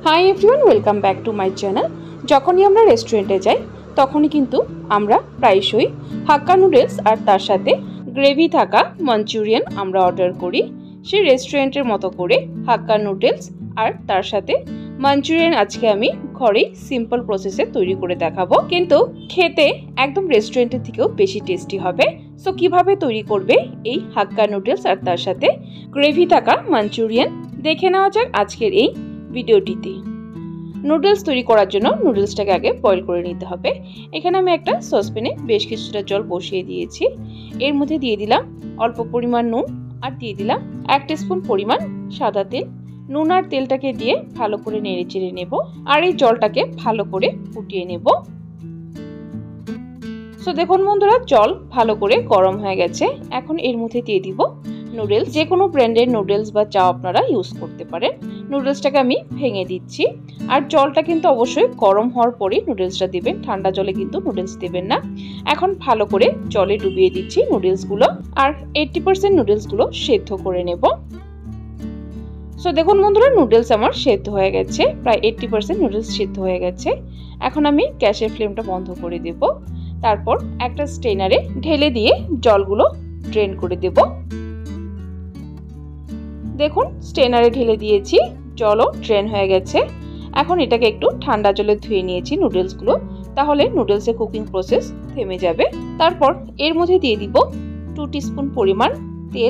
High everyone, welcome back to my channel. যখনই আমরা রেস্টুরেন্টে যাই তখনই কিন্তু আমরা প্রায়শই হাক্কা নুডলস আর তার সাথে গ্রেভি থাকা মাঞ্চুরিয়ান আমরা অর্ডার করি। সেই রেস্টুরেন্টের মতো করে হাক্কা নুডলস আর তার সাথে মাঞ্চুরিয়ান আজকে আমি ঘরেই সিম্পল প্রসেসে তৈরি করে দেখাবো, কিন্তু খেতে একদম রেস্টুরেন্টের থেকেও বেশি টেস্টি হবে। সো কিভাবে তৈরি করবে এই হাক্কা নুডলস আর তার সাথে গ্রেভি থাকা মাঞ্চুরিয়ান দেখে নেওয়া যাক আজকের এই ভিডিওটিতে। নুডলস তৈরি করার জন্য নুডলসটাকে আগে বয়েল করে নিতে হবে। এখানে আমি একটা সসপ্যানে বেশ কিছুটা জল বসিয়ে দিয়েছি। এর মধ্যে দিয়ে দিলাম অল্প পরিমাণ নুন আর দিয়ে দিলাম 1 টিস্পুন পরিমাণ সাদা তেল। নুন আর তেলটাকে দিয়ে ভালো করে নেড়ে চেড়ে নেব আর এই জলটাকে ভালো করে ফুটিয়ে নেব। সো দেখুন বন্ধুরা, জল ভালো করে গরম হয়ে গেছে। এখন এর মধ্যে দিয়ে দিব নুডলস। যে কোনো ব্র্যান্ডের নুডলস বা চাও আপনারা ইউজ করতে পারেন। নুডলসটাকে আমি ভেঙে দিচ্ছি আর জলটা কিন্তু অবশ্যই গরম হওয়ার পরে নুডলসটা দিবেন, ঠান্ডা জলে কিন্তু নুডলস দেবেন না। এখন ভালো করে জলে ডুবিয়ে দিচ্ছি নুডলসগুলো আর 80% নুডলসগুলো সেদ্ধ করে নেব। সো দেখুন বন্ধুরা, নুডলস আমার সেদ্ধ হয়ে গেছে, প্রায় 80% নুডলস সেদ্ধ হয়ে গেছে। এখন আমি গ্যাসের ফ্লেমটা বন্ধ করে দেব। তারপর একটা স্ট্রেনারে ঢেলে দিয়ে জলগুলো ড্রেন করে দেব। দেখুন স্ট্রেনারে ঢেলে দিয়েছি, জলও ড্রেন হয়ে গেছে। এখন এটাকে একটু ঠান্ডা জলে ধুয়ে নিয়েছি নুডলসগুলো, তাহলে নুডলসের কুকিং প্রসেস থেমে যাবে। তারপর এর মধ্যে দিয়ে দিব 2 টিস্পুন পরিমাণ তেল।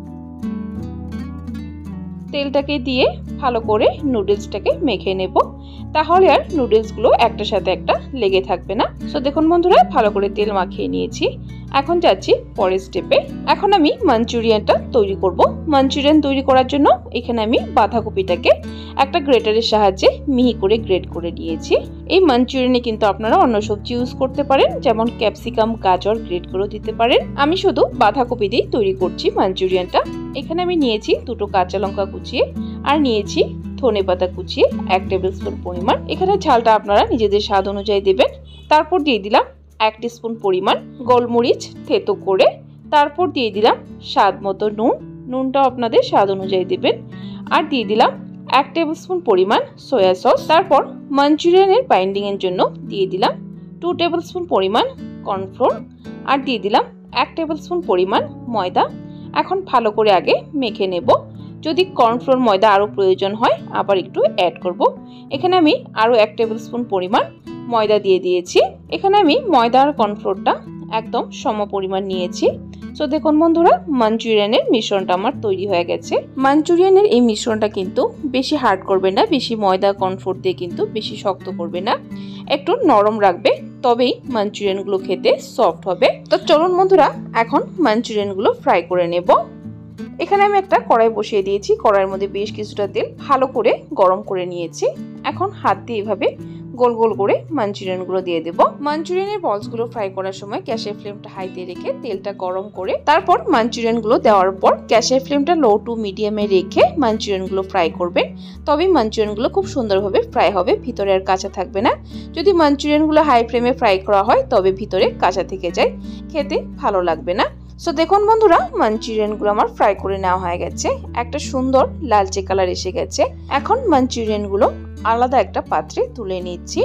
তেলটাকে দিয়ে ভালো করে নুডলসটাকে মেখে নেব, তাহলে আর নুডলসগুলো একটার সাথে একটা লেগে থাকবে না। সো দেখুন বন্ধুরা, ভালো করে তেল মাখিয়ে নিয়েছি। এখন যাচ্ছি পরের স্টেপে। এখন আমি মাঞ্চুরিয়ানটা তৈরি করব। মাঞ্চুরিয়ান তৈরি করার জন্য এখানে আমি বাঁধাকপিটাকে একটা গ্রেটারের সাহায্যে মিহি করে গ্রেট করে নিয়েছি। এই মাঞ্চুরিয়ানে কিন্তু আপনারা অন্য সবজি ইউজ করতে পারেন, যেমন ক্যাপসিকাম, গাজর গ্রেট করেও দিতে পারেন। আমি শুধু বাঁধাকপি দিয়ে তৈরি করছি মাঞ্চুরিয়ানটা। এখানে আমি নিয়েছি 2টো কাঁচা লঙ্কা কুচিয়ে আর নিয়েছি ধনেপাতা কুচিয়ে 1 টেবিলস্পুন পরিমাণ। এখানে ঝালটা আপনারা নিজেদের স্বাদ অনুযায়ী দেবেন। তারপর দিয়ে দিলাম 1 টিস্পুন পরিমাণ গোলমরিচ থেতো করে। তারপর দিয়ে দিলাম স্বাদ মতো নুন, নুনটাও আপনাদের স্বাদ অনুযায়ী দেবেন। আর দিয়ে দিলাম 1 টেবিলস্পুন পরিমাণ সয়া সস। তারপর মাঞ্চুরিয়ানের বাইন্ডিং এর জন্য দিয়ে দিলাম 2 টেবিলস্পুন পরিমাণ কর্নফ্লোর আর দিয়ে দিলাম 1 টেবিলস্পুন পরিমাণ ময়দা। এখন ভালো করে আগে মেখে নেব। যদি কর্নফ্লোর ময়দা আরও প্রয়োজন হয় আবার একটু অ্যাড করব। এখানে আমি আরও 1 টেবিলস্পুন পরিমাণ ময়দা দিয়ে দিয়েছি। এখানে আমি ময়দা আর কর্নফ্লোরটা একদম সম পরিমাণ নিয়েছি। সো দেখুন বন্ধুরা, মাঞ্চুরিয়ানের মিশ্রণটা আমার তৈরি হয়ে গেছে। মাঞ্চুরিয়ানের এই মিশ্রণটা কিন্তু বেশি হার্ড করবে না, বেশি ময়দা কর্নফ্লোর দিয়ে কিন্তু বেশি শক্ত করবে না, একটু নরম রাখবে, তবেই মাঞ্চুরিয়ানগুলো খেতে সফট হবে। তো চলুন বন্ধুরা, এখন মাঞ্চুরিয়ানগুলো ফ্রাই করে নেব। এখানে আমি একটা কড়াই বসিয়ে দিয়েছি। কড়াইয়ের মধ্যে বেশ কিছুটা তেল ভালো করে গরম করে নিয়েছি। এখন হাত দিয়ে এভাবে গোল গোল করে মাঞ্চুরিয়ানগুলো দিয়ে দেব। মাঞ্চুরিয়ানের বলসগুলো ফ্রাই করার সময় গ্যাসের ফ্লেমটা হাইতে রেখে তেলটা গরম করে তারপর মাঞ্চুরিয়ানগুলো দেওয়ার পর গ্যাসের ফ্লেমটা লো টু মিডিয়ামে রেখে মাঞ্চুরিয়ানগুলো ফ্রাই করবেন। তবেই মাঞ্চুরিয়ানগুলো খুব সুন্দরভাবে ফ্রাই হবে, ভিতরে আর কাঁচা থাকবে না। যদি মাঞ্চুরিয়ানগুলো হাই ফ্লেমে ফ্রাই করা হয় তবে ভিতরে কাঁচা থেকে যায়, খেতে ভালো লাগবে না। সো দেখুন বন্ধুরা, মাঞ্চুরিয়ানগুলো আমার ফ্রাই করে নেওয়া হয়ে গেছে। একটা সুন্দর লালচে কালার এসে গেছে। এখন মাঞ্চুরিয়ানগুলো আলাদা একটা পাত্রে তুলে নিচ্ছি।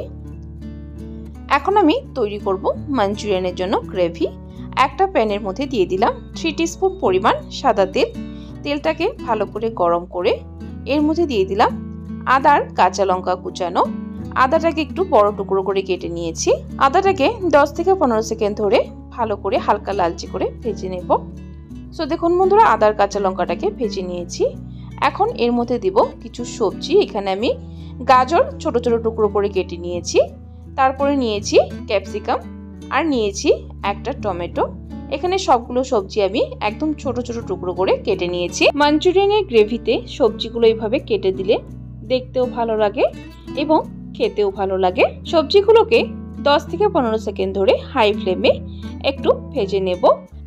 এখন আমি তৈরি করব মাঞ্চুরিয়ানের জন্য গ্রেভি। একটা প্যানের মধ্যে দিয়ে দিলাম 3 টিস্পুন পরিমাণ সাদা তেল। তেলটাকে ভালো করে গরম করে এর মধ্যে দিয়ে দিলাম আদা আর কাঁচা লঙ্কা কুচানো। আদাটাকে একটু বড় টুকরো করে কেটে নিয়েছি। আদাটাকে 10 থেকে 15 সেকেন্ড ধরে ভালো করে হালকা লালচে করে ভেজে নেব। সো দেখুন বন্ধুরা, আদার কাঁচা লঙ্কাটাকে ভেজে নিয়েছি। এখন এর মধ্যে দিব কিছু সবজি। এখানে আমি গাজর ছোট ছোট টুকরো করে কেটে নিয়েছি। তারপরে নিয়েছি ক্যাপসিকাম আর নিয়েছি একটা টমেটো। এখানে সবগুলো সবজি আমি একদম ছোট ছোট টুকরো করে কেটে নিয়েছি। মাঞ্চুরিয়ানের গ্রেভিতে সবজিগুলো এইভাবে কেটে দিলে দেখতেও ভালো লাগে এবং খেতেও ভালো লাগে। সবজিগুলোকে 10 থেকে 15 সেকেন্ড ধরে হাই ফ্লেমে একটু ভেজে নেব।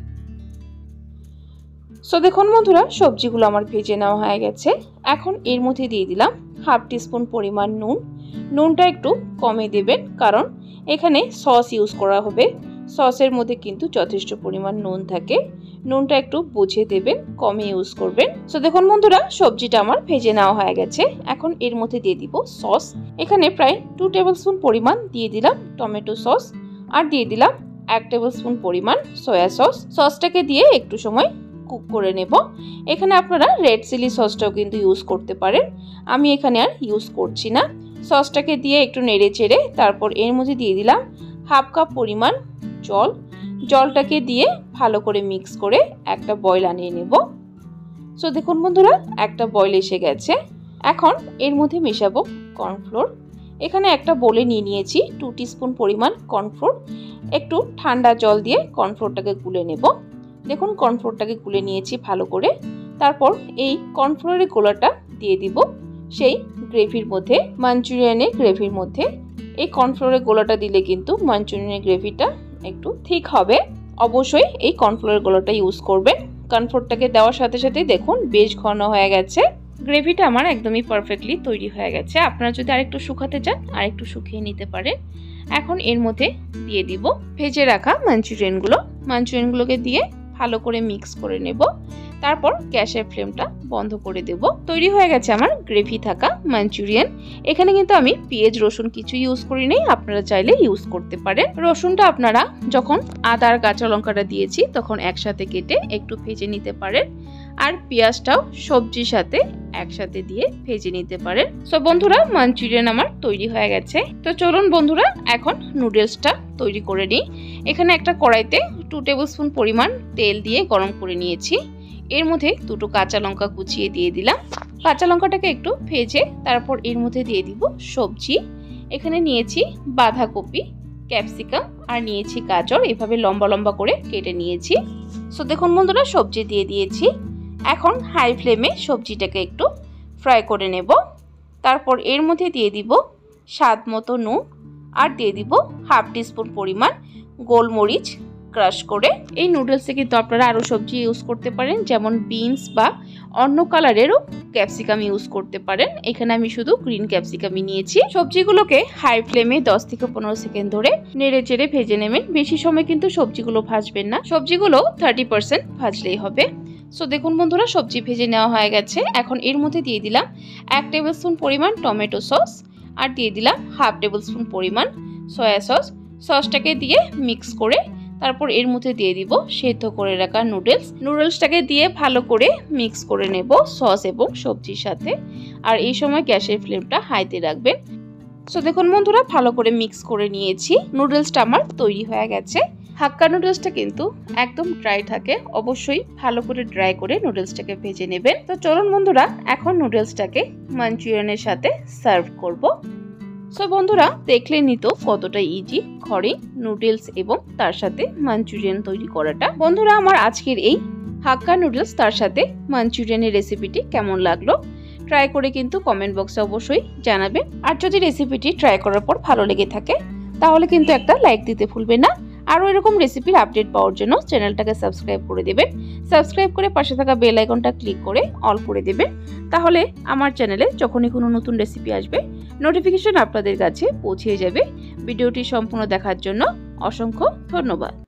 সো দেখুন বন্ধুরা, সবজিগুলো আমার ভেজে নেওয়া হয়ে গেছে। এখন এর মধ্যে দিয়ে দিলাম 1/2 টিস্পুন পরিমাণ নুন। নুনটা একটু কমে দেবেন, কারণ এখানে সস ইউজ করা হবে। সসের মধ্যে কিন্তু যথেষ্ট পরিমাণ নুন থাকে। নুনটা একটু বুঝে দেবেন, কমে ইউজ করবেন। তো দেখুন বন্ধুরা সবজিটা আমার ভেজে নেওয়া হয়ে গেছে। এখন এর মধ্যে দিয়ে দিব সস। এখানে প্রায় 2 টেবিল স্পুন পরিমাণ দিয়ে দিলাম টমেটো সস, আর দিয়ে দিলাম 1 টেবিল স্পুন পরিমাণ সয়া সস। সসটাকে দিয়ে একটু সময় কুক করে নেব। এখানে আপনারা রেড চিলি সসটাও কিন্তু ইউজ করতে পারেন, আমি এখানে আর ইউজ করছি না। সসটাকে দিয়ে একটু নেড়ে চেড়ে তারপর এর মধ্যে দিয়ে দিলাম হাফ কাপ পরিমাণ জল। জলটাকে দিয়ে ভালো করে মিক্স করে একটা বয়েল আনিয়ে নেব। সো দেখুন বন্ধুরা একটা বয়েল এসে গেছে। এখন এর মধ্যে মেশাবো কর্নফ্লোর। এখানে একটা বোলে নিয়ে নিয়েছি 2 টিস্পুন পরিমাণ কর্নফ্লোর। একটু ঠান্ডা জল দিয়ে কর্নফ্লোরটাকে গুলে নেব। দেখুন কর্নফ্লোরটাকে গুলে নিয়েছি ভালো করে। তারপর এই কর্নফ্লোরের গোলাটা দিয়ে দিব সেই গ্রেভির মধ্যে, মাঞ্চুরিয়ানের গ্রেভির মধ্যে। এই কর্নফ্লোরের গোলাটা দিলে কিন্তু মাঞ্চুরিয়ানের গ্রেভিটা একটু ঠিক হবে। অবশ্যই এই কর্নফ্লোরের গোলাটা ইউজ করবেন। কর্নফ্লোরটাকে দেওয়ার সাথে সাথে দেখুন বেশ ঘন হয়ে গেছে। গ্রেভিটা আমার একদমই পারফেক্টলি তৈরি হয়ে গেছে। আপনারা যদি আরেকটু শুকাতে চান আরেকটু শুকিয়ে নিতে পারেন। এখন এর মধ্যে দিয়ে দিব ভেজে রাখা মাঞ্চুরিয়ানগুলোকে দিয়ে ভালো করে মিক্স করে নেব। তারপর গ্যাসের ফ্লেমটা বন্ধ করে দেব। তৈরি হয়ে গেছে আমার গ্রেভি থাকা মাঞ্চুরিয়ান। এখানে কিন্তু আমি পেঁয়াজ রসুন কিছু ইউজ করি নাই, আপনারা চাইলে ইউজ করতে পারেন। রসুনটা আপনারা যখন আদা আর কাঁচা লঙ্কাটা দিয়েছি তখন একসাথে কেটে একটু ভেজে নিতে পারেন, আর পেঁয়াজটাও সবজির সাথে একসাথে দিয়ে ভেজে নিতে পারেন। সো বন্ধুরা মাঞ্চুরিয়ান আমার তৈরি হয়ে গেছে। তো চলুন বন্ধুরা এখন নুডলসটা তৈরি করে নিই। এখানে একটা কড়াইতে 2 টেবিল স্পুন পরিমাণ তেল দিয়ে গরম করে নিয়েছি। এর মধ্যে 2টো কাঁচা লঙ্কা কুচিয়ে দিয়ে দিলাম। কাঁচা লঙ্কাটাকে একটু ভেজে তারপর এর মধ্যে দিয়ে দিব সবজি। এখানে নিয়েছি বাঁধাকপি, ক্যাপসিকাম আর নিয়েছি গাজর, এভাবে লম্বা লম্বা করে কেটে নিয়েছি। সো দেখুন বন্ধুরা সবজি দিয়ে দিয়েছি। এখন হাই ফ্লেমে সবজিটাকে একটু ফ্রাই করে নেব। তারপর এর মধ্যে দিয়ে দিব স্বাদ মতো নুন, আর দিয়ে দিব হাফ টিস্পুন পরিমাণ গোলমরিচ ক্রাশ করে। এই নুডলসে কিন্তু আপনারা আরও সবজি ইউজ করতে পারেন, যেমন বিনস বা অন্য কালারেরও ক্যাপসিকাম ইউজ করতে পারেন। এখানে আমি শুধু গ্রিন ক্যাপসিকামই নিয়েছি। সবজিগুলোকে হাই ফ্লেমে 10 থেকে 15 সেকেন্ড ধরে নেড়ে চেড়ে ভেজে নেবেন। বেশি সময় কিন্তু সবজিগুলো ভাজবেন না, সবজিগুলো 30% ভাজলেই হবে। সো দেখুন বন্ধুরা সবজি ভেজে নেওয়া হয়ে গেছে। এখন এর মধ্যে দিয়ে দিলাম 1 টেবিল স্পুন পরিমাণ টমেটো সস, আর দিয়ে দিলাম হাফ টেবিল স্পুন পরিমাণ সয়া সস। সসটাকে দিয়ে মিক্স করে তারপর এর মধ্যে দিয়ে দিব সেদ্ধ করে রাখা নুডলসটাকে দিয়ে ভালো করে মিক্স করে নেব সস এবং সবজির সাথে। আর এই সময় গ্যাসের ফ্লেমটা হাইতে রাখবেন। সো দেখুন বন্ধুরা ভালো করে মিক্স করে নিয়েছি। নুডলসটা আমার তৈরি হয়ে গেছে। হাক্কা নুডলসটা কিন্তু একদম ড্রাই থাকে, অবশ্যই ভালো করে ড্রাই করে নুডলসটাকে ভেজে নেবেন। তো চলুন বন্ধুরা এখন নুডলসটাকে মাঞ্চুরিয়ানের সাথে সার্ভ করব। সো বন্ধুরা দেখলেনই তো কতটা ইজি ঘরে নুডলস এবং তার সাথে মাঞ্চুরিয়ান তৈরি করাটা। বন্ধুরা আমার আজকের এই হাক্কা নুডলস তার সাথে মাঞ্চুরিয়ানের রেসিপিটি কেমন লাগলো ট্রাই করে কিন্তু কমেন্ট বক্সে অবশ্যই জানাবেন। আর যদি রেসিপিটি ট্রাই করার পর ভালো লেগে থাকে তাহলে কিন্তু একটা লাইক দিতে ভুলবেন না। আরও এরকম রেসিপির আপডেট পাওয়ার জন্য চ্যানেলটাকে সাবস্ক্রাইব করে দেবেন। সাবস্ক্রাইব করে পাশে থাকা বেল আইকনটা ক্লিক করে অল করে দেবেন। তাহলে আমার চ্যানেলে যখনই কোনো নতুন রেসিপি আসবে নোটিফিকেশন আপনাদের কাছে পৌঁছে যাবে। ভিডিওটি সম্পূর্ণ দেখার জন্য অসংখ্য ধন্যবাদ।